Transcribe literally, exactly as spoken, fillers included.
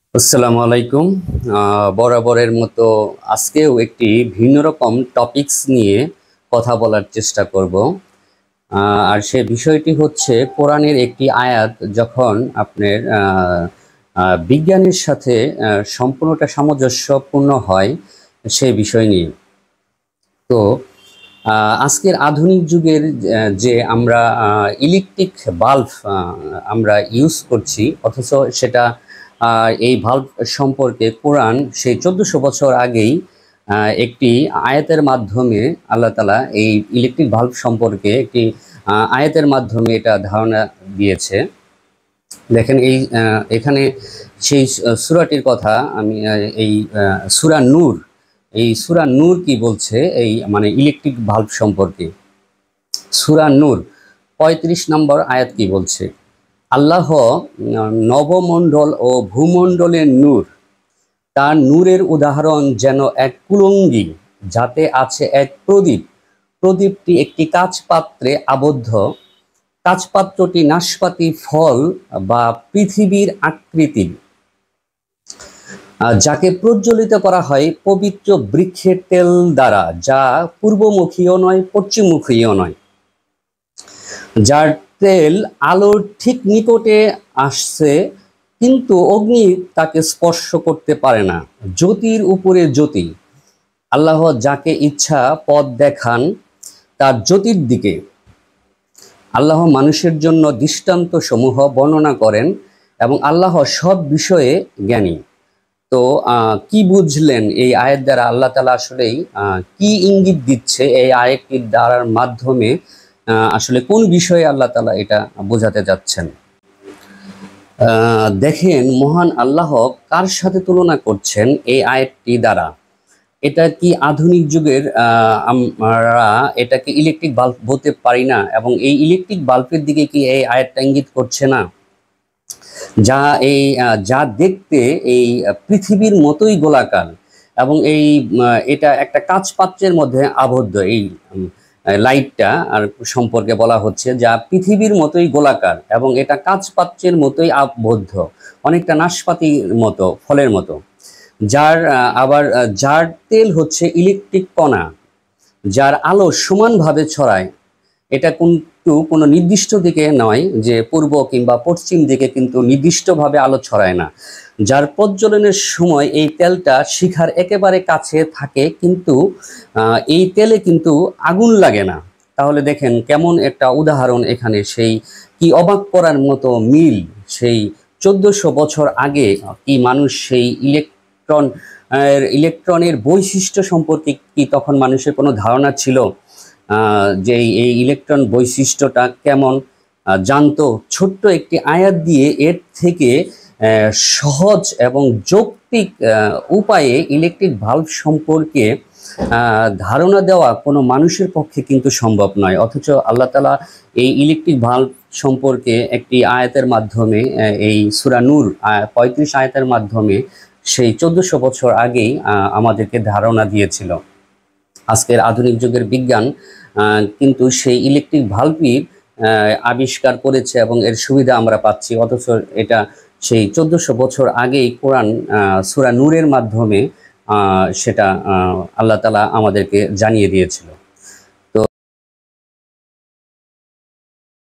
আসসালামু আলাইকুম। আহ, বরাবরের মতো আজকেও একটি ভিন্ন রকম টপিকস নিয়ে কথা বলার চেষ্টা করব। আহ, আর সে বিষয়টি হচ্ছে কোরআনের একটি আয়াত যখন আপনার আহ, আহ, বিজ্ঞানের সাথে আহ, সম্পূর্ণটা সামঞ্জস্যপূর্ণ হয় সেই বিষয় নিয়ে। তো আহ, আজকের আধুনিক যুগের আহ, যে আমরা ইলেকট্রিক বাল্ব আমরা ইউজ করছি, অথচ সেটা আহ, এই বাল্ব সম্পর্কে কোরআন সেই চোদ্দশো বছর আগেই আহ, একটি আয়াতের মাধ্যমে আল্লাহ তাআলা এই ইলেকট্রিক বাল্ব সম্পর্কে একটি আহ, আয়াতের মাধ্যমে এটা ধারণা দিয়েছে। দেখেন এই আহ, এখানে সেই সূরাটির কথা আমি আহ, এই আহ, সূরা নূর, এই সূরা নূর কি বলছে এই মানে ইলেকট্রিক বাল্ব সম্পর্কে। সূরা নূর পঁয়ত্রিশ নম্বর আয়াত কি বলছে? আল্লাহ নবমণ্ডল ও ভূমণ্ডলের নূর, তার নূরের উদাহরণ যেন এক কুলঙ্গি, যাতে আছে এক প্রদীপ। প্রদীপটি একটি কাচপাত্রে আবদ্ধ। কাচপাত্রটি নাশপাতি ফল বা পৃথিবীর আকৃতি, যাকে প্রজ্বলিত করা হয় পবিত্র বৃক্ষের তেল দ্বারা, যা পূর্বমুখীও নয় পশ্চিমমুখীও নয়। যার তেল আলোর ঠিক নিকটে আসছে, কিন্তু অগ্নি তাকে স্পর্শ করতে পারে না। জ্যোতির উপরে জ্যোতি, আল্লাহ যাকে ইচ্ছা পথ দেখান তার জ্যোতির দিকে। আল্লাহ মানুষের জন্য দৃষ্টান্ত সমূহ বর্ণনা করেন এবং আল্লাহ সব বিষয়ে জ্ঞানী। তো আহ, কি বুঝলেন এই আয়াত দ্বারা? আল্লাহ তাআলা আসলেই আহ, কি ইঙ্গিত দিচ্ছে এই আয়াতটির দ্বারার মাধ্যমে? আহ, আসলে কোন বিষয়ে আল্লাহ তাআলা এটা বোঝাতে যাচ্ছেন? আহ, দেখেন, মহান আল্লাহ কার সাথে তুলনা করছেন এই আয়াতটি দ্বারা? এটা কি আধুনিক যুগের আহ, আমরা এটাকে ইলেকট্রিক বাল্ব বলতে পারি না? এবং এই ইলেকট্রিক বাল্বের দিকে কি এই আয়াতটা ইঙ্গিত করছে না? যা এই আহ, যা দেখতে এই পৃথিবীর মতোই গোলাকার, এবং এই আহ, এটা একটা কাঁচ পাত্রের মধ্যে আবদ্ধ। এই উম, লাইটটা আর সম্পর্কে বলা হচ্ছে যা পৃথিবীর মতোই গোলাকার এবং এটা কাঁচ পাত্রের মতোই আবদ্ধ, অনেকটা নাশপাতির মতো, ফলের মতো। যার আহ, আবার আহ, যার তেল হচ্ছে ইলেকট্রিক কণা, যার আলো সমানভাবে ছড়ায়। এটা কিন্তু কোনো নির্দিষ্ট দিকে নয়, যে পূর্ব কিংবা পশ্চিম দিকে কিন্তু নির্দিষ্টভাবে আলো ছড়ায় না। যার প্রজ্বলনের সময় এই তেলটা শিখার একেবারে কাছে থাকে, কিন্তু আহ, এই তেলে কিন্তু আগুন লাগে না। তাহলে দেখেন কেমন একটা উদাহরণ এখানে, সেই কি অবাক করার মতো মিল। সেই চোদ্দশো বছর আগে কি মানুষ সেই ইলেকট্রন ইলেকট্রনের বৈশিষ্ট্য সম্পর্কে কি তখন মানুষের কোনো ধারণা ছিল? যে এই ইলেকট্রন বৈশিষ্ট্যটা কেমন জানতো? ছোট্ট একটি আয়াত দিয়ে এর থেকে সহজ এবং যৌক্তিক উপায়ে ইলেকট্রিক ভাল্ব সম্পর্কে ধারণা দেওয়া কোনো মানুষের পক্ষে কিন্তু সম্ভব নয়। অথচ আল্লাহ তাআলা এই ইলেকট্রিক ভাল্ব সম্পর্কে একটি আয়াতের মাধ্যমে, এই সূরা নূর পঁয়ত্রিশ আয়াতের মাধ্যমে সেই চোদ্দশো বছর আগেই আমাদেরকে ধারণা দিয়েছিল। আজকের আধুনিক যুগের বিজ্ঞান কিন্তু সেই ইলেকট্রিক ভাল্বই আবিষ্কার করেছে এবং এর সুবিধা আমরা পাচ্ছি, অথচ এটা সেই চোদ্দশো বছর আগেই কোরআন সূরা নূরের মাধ্যমে সেটা আল্লাহ তাআলা আমাদেরকে জানিয়ে দিয়েছিল।